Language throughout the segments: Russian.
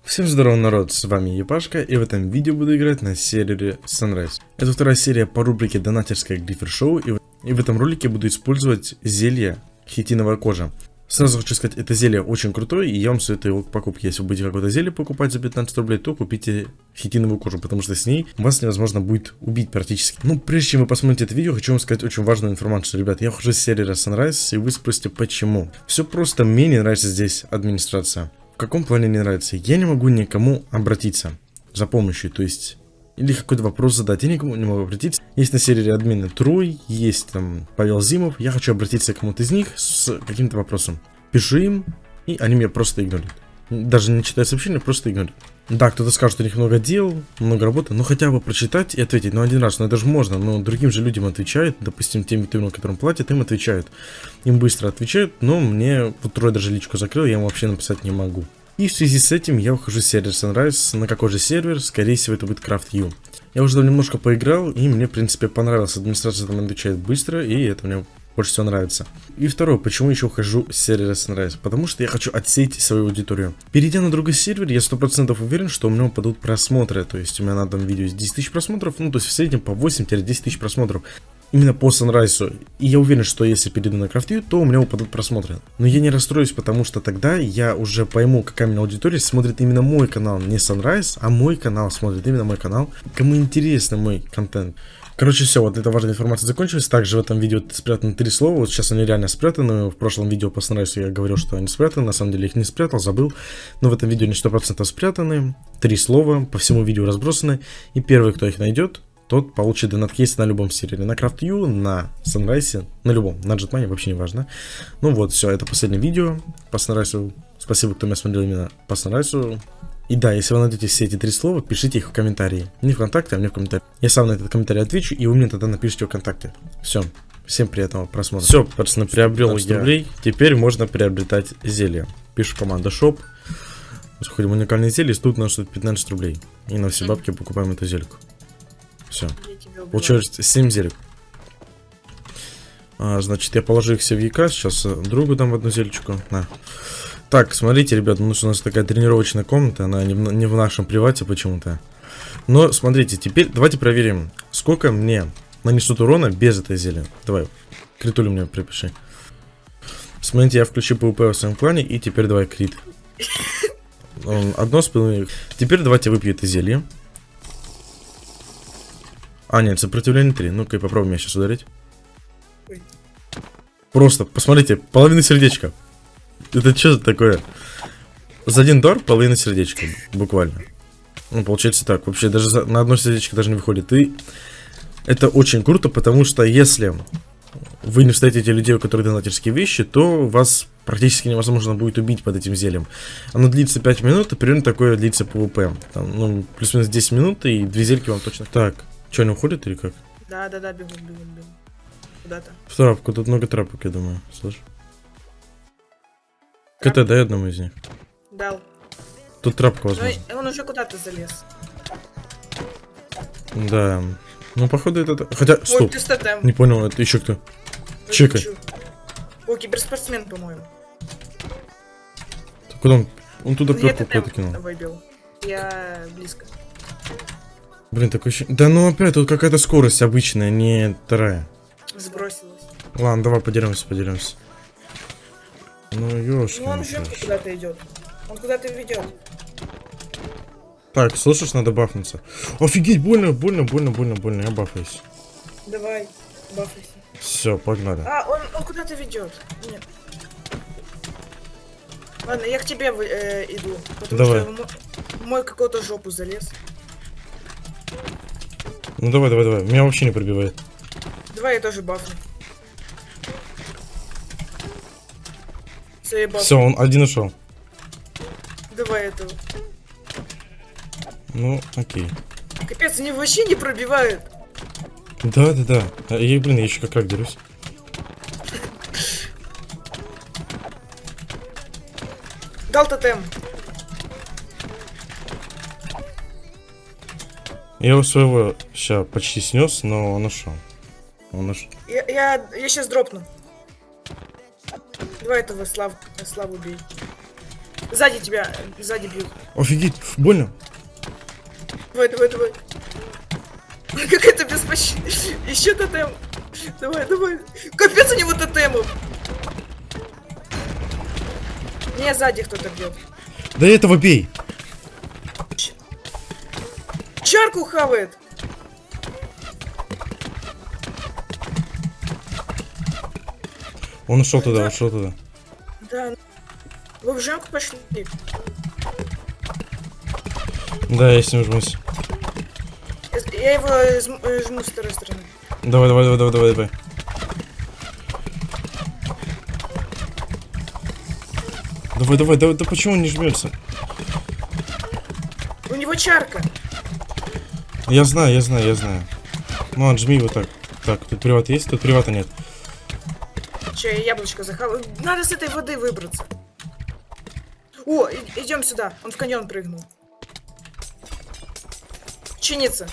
Всем здорово, народ, с вами Епашка, и в этом видео буду играть на сервере Sunrise. Это вторая серия по рубрике «Донатерское Глифер Шоу», и в этом ролике буду использовать зелье «Хитиновая кожа». Сразу хочу сказать, это зелье очень крутое, и я вам советую его к покупке. Если вы будете какое-то зелье покупать за 15 рублей, то купите хитиновую кожу, потому что с ней вас невозможно будет убить практически. Ну, прежде чем вы посмотрите это видео, хочу вам сказать очень важную информацию. Ребят, я хожу с сервера Sunrise, и вы спросите, почему. Все просто, мне не нравится здесь администрация. В каком плане не нравится? Я не могу никому обратиться за помощью, то есть... Или какой-то вопрос задать, я никому не могу обратиться. Есть на сервере админы Трой, есть там Павел Зимов. Я хочу обратиться к кому-то из них с каким-то вопросом. Пишу им, и они меня просто игнорируют. Даже не читая сообщения, просто игнорируют. Да, кто-то скажет, что у них много дел, много работы, но хотя бы прочитать и ответить. Ну, один раз, ну это же можно, но другим же людям отвечают. Допустим, тем ютуберам, которым платят, им отвечают. Им быстро отвечают, но мне вот Трой даже личку закрыл, я ему вообще написать не могу. И в связи с этим я ухожу с сервера Sunrise. На какой же сервер? Скорее всего, это будет Craft.io. Я уже там немножко поиграл, и мне, в принципе, понравилось. Администрация там отвечает быстро, и это мне больше всего нравится. И второе, почему еще ухожу с сервера Sunrise? Потому что я хочу отсеять свою аудиторию. Перейдя на другой сервер, я 100% уверен, что у меня упадут просмотры. То есть у меня на одном видео 10 тысяч просмотров, ну то есть в среднем по 8-10 тысяч просмотров. Именно по Sunrise. И я уверен, что если перейду на Craft.io, то у меня упадут просмотры. Но я не расстроюсь, потому что тогда я уже пойму, какая у меня аудитория смотрит именно мой канал. Не Sunrise, а мой канал смотрит именно мой канал. Кому интересно мой контент. Короче, все, вот эта важная информация закончилась. Также в этом видео спрятаны 3 слова. Вот сейчас они реально спрятаны. В прошлом видео по Sunrise я говорил, что они спрятаны. На самом деле их не спрятал, забыл. Но в этом видео они 100% спрятаны. 3 слова по всему видео разбросаны. И первый, кто их найдет, тот получит донат-кейс на любом сервере. На Craft.io, на Sunrise, на любом. На Jetmine вообще не важно. Ну вот, все, это последнее видео по Sunrise. Спасибо, кто меня смотрел именно по Sunrise. И да, если вы найдете все эти 3 слова, пишите их в комментарии. Не ВКонтакте, а мне в комментарии. Я сам на этот комментарий отвечу, и вы мне тогда напишите ВКонтакте. Все. Всем приятного просмотра. Все, пацаны, приобрел я рублей. Теперь можно приобретать зелье. Пишу команда Shop. Заходим в уникальные зелья, тут нам стоит 15 рублей. И на все бабки покупаем эту зельку. Все. Получилось 7 зелек. Значит, я положу их все в ЯК. Сейчас другу дам одну зельчику. На. Так, смотрите, ребят, ну что у нас такая тренировочная комната. Она не в нашем привате почему-то. Но смотрите, теперь давайте проверим, сколько мне нанесут урона без этой зелья. Давай, критулю мне припиши. Смотрите, я включу PvP в своем клане. И теперь давай крит. Одно спину. Теперь давайте выпью это зелье. А, нет, сопротивление 3. Ну-ка, попробуй меня сейчас ударить. Просто, посмотрите, половина сердечка. Это что такое? За один удар половина сердечка, буквально. Ну, получается так. Вообще, даже на одно сердечко даже не выходит. И это очень круто, потому что если вы не встретите людей, у которых донатерские вещи, то вас практически невозможно будет убить под этим зельем. Оно длится 5 минут, и примерно такое длится PvP. Там, ну, плюс-минус 10 минут, и 2 зельки вам точно. Так. Что, они уходят или как? Да, бегут. Куда-то. В трапку, тут много трапок, я думаю. Слышь. КТ, дай одному из них. Дал. Тут трапка, возможно. Но он уже куда-то залез. Да. Ну, походу, это... Хотя, стоп. Ой, не понял, это еще кто? Чекай. О, киберспортсмен, по-моему. Куда он? Он туда какой-то кинул. Выбил. Я близко. Блин, такое ощущение... Да ну опять, тут какая-то скорость обычная, не вторая. Сбросилась. Ладно, давай поделимся. Ну, ёшки. Ну, он уже куда-то идет. Он куда-то ведет. Так, слышишь, надо бафнуться. Офигеть, больно, я бафаюсь. Давай, бафайся. Все, погнали. А, он куда-то ведет. Нет. Ладно, я к тебе иду. Потому давай. Что в мой какую-то жопу залез. Ну давай. Меня вообще не пробивает. Давай я тоже бафну. Все, он один ушел. Давай этого. Ну, окей. Капец, они вообще не пробивают. Да. Я, блин, я еще как дерусь. Дал тотем. Я его своего сейчас почти снес, но он ушел. Я сейчас дропну. Давай этого Славу бей. Сзади тебя, сзади бьют. Офигеть, больно. Давай, давай, давай. Как это беспощадно. Еще тотем. Давай, давай. Капец у него тотемов. Не, сзади кто-то бьет. Да этого бей. Чарку хавает. Он ушел туда, ушел туда. Да. Вы в жемку пошли. Да, я с ним жмусь. Я его жму с второй стороны. Давай, давай, давай, давай, давай, давай. Давай, давай, давай, да почему он не жмется? У него чарка. Я знаю, я знаю, я знаю. Ну, отжми его так. Так, тут приват есть? Тут привата нет. Че, я яблочко захавал. Надо с этой воды выбраться. О, идем сюда. Он в каньон прыгнул. Чинится.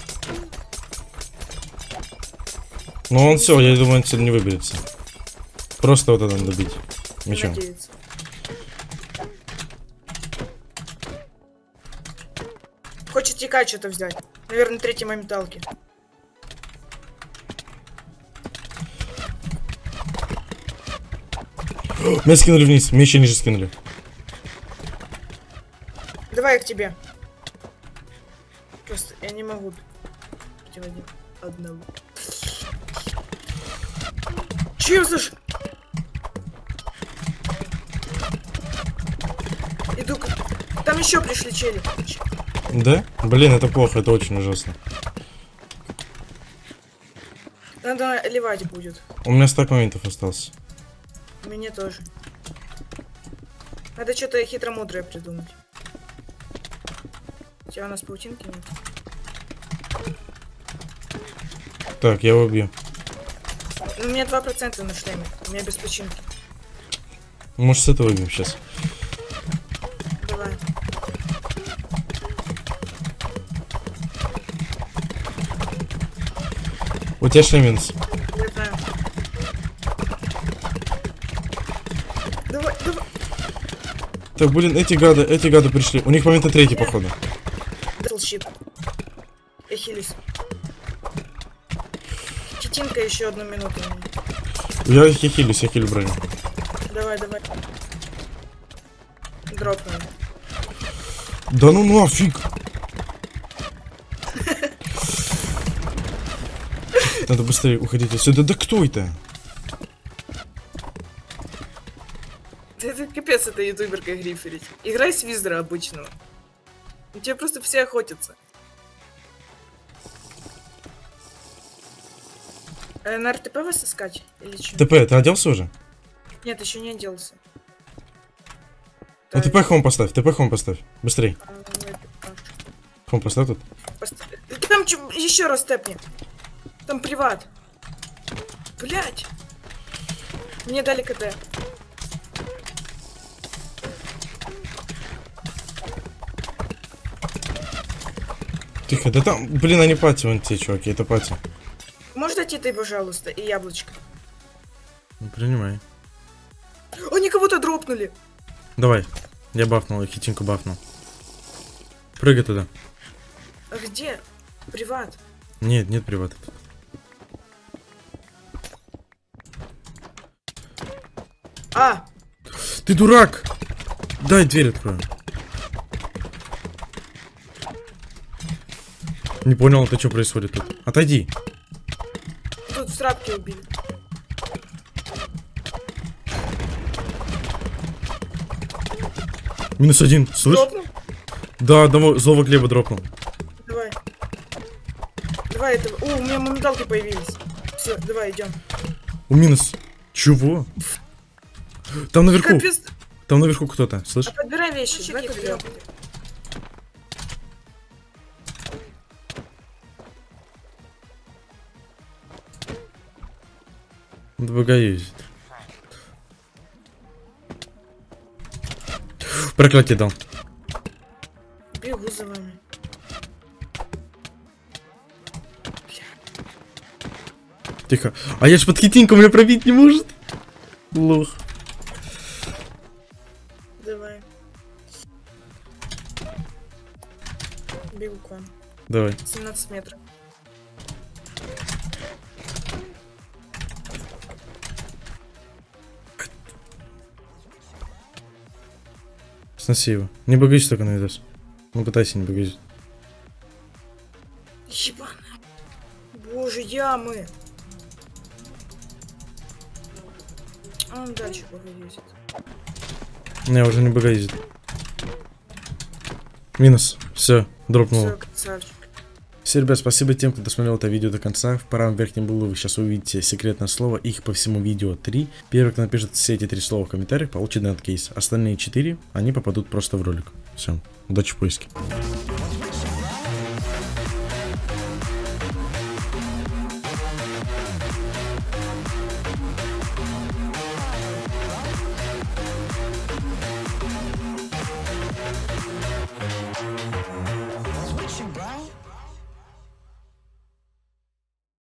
Ну, он все, я думаю, он отсюда не выберется. Просто вот это надо добить. Мечом. Надеется. Хочет текать что-то взять. Наверное, третьей моменталки. Меня скинули вниз, меня еще ниже скинули. Давай я к тебе. Просто я не могу противодействовать одного. Че за ж... Иду к... Там еще пришли чели. Да? Блин, это плохо, это очень ужасно. Надо ливать будет. У меня стак моментов остался. Мне тоже. Надо что-то хитромудрое придумать. Хотя у нас паутинки нет. Так, я его убью. Ну, у меня 2% на шлеме. У меня без починки. Может, с этого убьем сейчас. Давай. У тебя шлем минус. Я знаю. Давай, давай. Так, блин, эти гады пришли. У них момента третий, походу. Дал щит. Я хилюсь. Читинка еще 1 минуту. Я хилюсь, я хилю броню. Давай, давай. Дропну. Да ну нафиг. Надо быстрее уходить отсюда. Да кто это? Это капец, это ютуберка гриферить. Играй с визора обычного. У тебя просто все охотятся. На РТП вас искать? Или что? ТП, ты оделся уже? Нет, еще не оделся. Ну ТП хом поставь, ТП хом поставь. Быстрей. Ну, Хом поставь тут. Там еще раз тэпни. Там приват. Блять. Мне дали КТ. Тихо, да там, блин, они пати, вон те чуваки, это пати. Можешь дать ты, пожалуйста, и яблочко? Ну, принимай. Они кого-то дропнули. Давай, я бафнул, я хитинку бафнул. Прыгай туда. А где? Приват. Нет, нет привата тут. А! Ты дурак! Дай дверь открою. Не понял, это что происходит тут? Отойди. Тут в срапке убили. -1, слышь? Дропнул? Да, одного злого Глеба дропнул. Давай. Давай этого. О, у меня моменталки появились. Все, давай, идем. У минус. Чего? Там наверху. Капец. Там наверху кто-то, слышь? А подбирай вещи. Давай подберем. ДБГ ездит. Проклятие дал. Бегу за вами. Тихо. А я ж под хитинку меня пробить не может. Лох. Давай. Бегу к вам. Давай. 17 метров. Сноси его. Не багайся только на видос. Ну пытайся не багайся. Ебаная. Боже, ямы. А он дальше погодит. Не, уже не багайзит. Минус. Все, дропнуло. Все, красавчик. Все, ребят, спасибо тем, кто досмотрел это видео до конца. В правом верхнем углу вы сейчас увидите секретное слово. Их по всему видео 3. Первый, кто напишет все эти 3 слова в комментариях, получит донат кейс. Остальные 4, они попадут просто в ролик. Все, удачи в поиске.